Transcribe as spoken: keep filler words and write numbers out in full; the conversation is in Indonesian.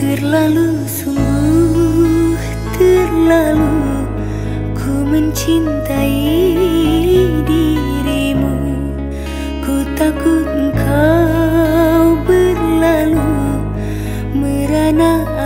Terlalu sungguh, terlalu ku mencintai dirimu. Ku takut engkau berlalu merana